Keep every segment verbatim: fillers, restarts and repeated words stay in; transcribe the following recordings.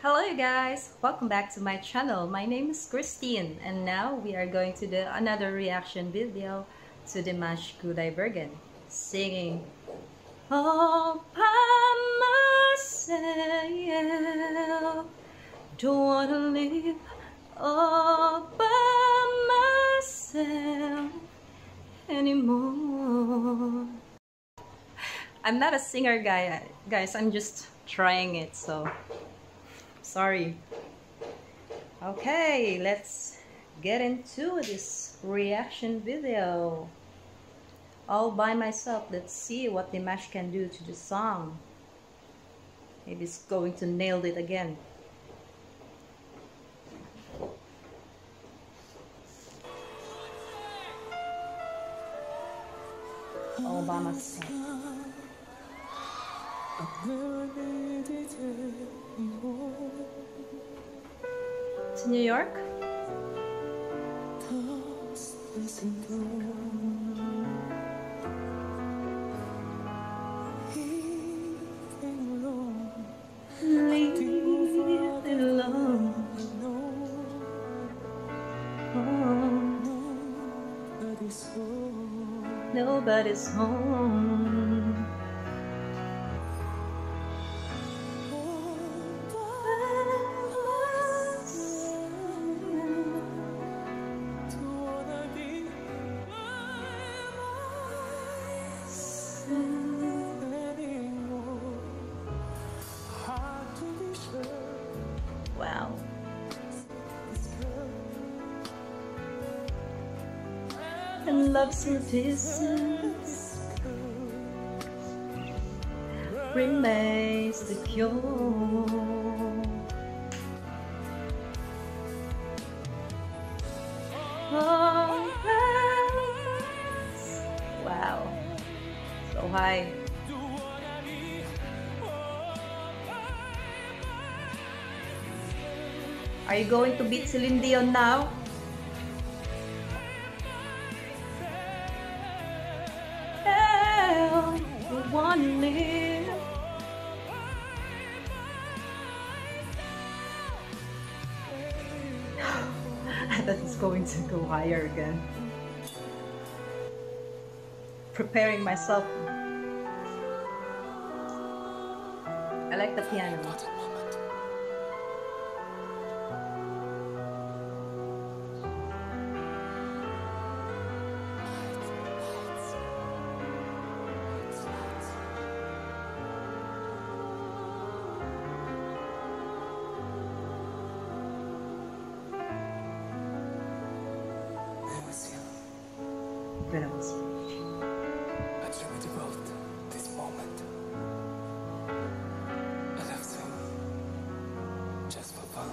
Hello you guys! Welcome back to my channel. My name is Christine and now we are going to do another reaction video to Dimash Kudaibergen singing all by myself. Don't wanna live all by myself anymore. I'm not a singer guy, guys. I'm just trying it, so sorry. Okay, let's get into this reaction video. All by myself. Let's see what Dimash can do to the song. Maybe he's going to nail it again. All by myself. To New York? Leave it alone. Oh, nobody's home. Wow. And love's a distance remains the cure. Oh, wow. So high. Are you going to beat Celine Dion now? Hell, you wanna live. I thought it's going to go higher again. Preparing myself. I like the piano. I dreamed about this moment. I love sing just for fun.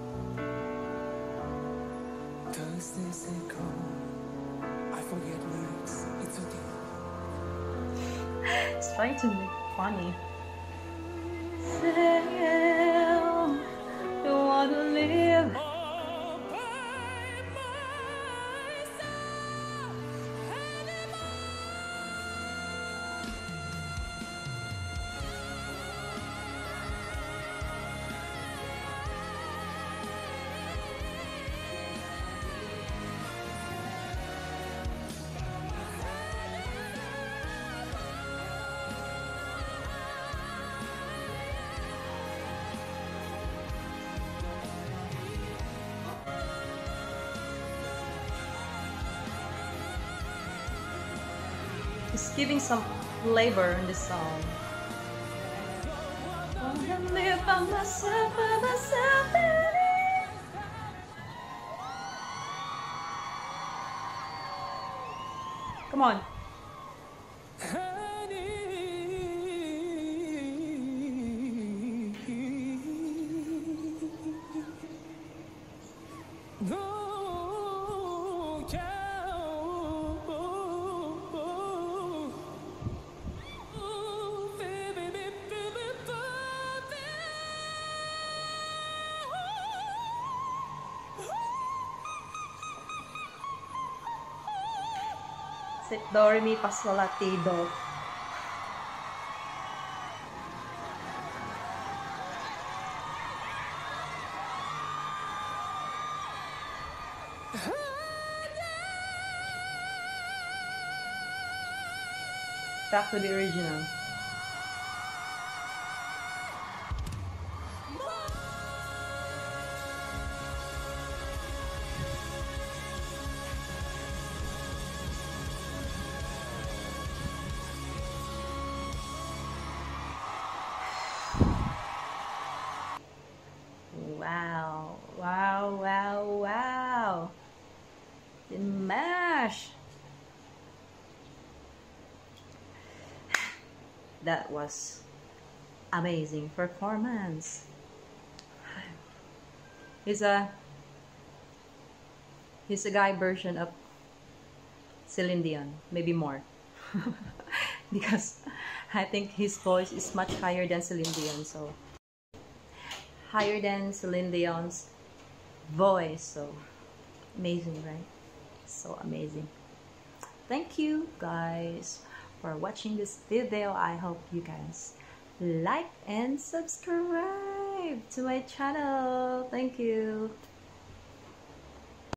Thursdays they come, I forget lyrics. It's okay. It's trying to make funny. Don't wanna live. It's giving some flavor in this song. I wanna live by myself, by myself, baby. Come on. Sit, do, re, mi, fa, sol, la, ti, do. stuck with the original. Wow, wow, wow, wow. Dimash. That was amazing performance. He's a he's a guy version of Celine Dion, maybe more. Because I think his voice is much higher than Celine Dion, so higher than Celine Dion's voice. So amazing, right? So amazing. Thank you guys for watching this video. I hope you guys like and subscribe to my channel. Thank you.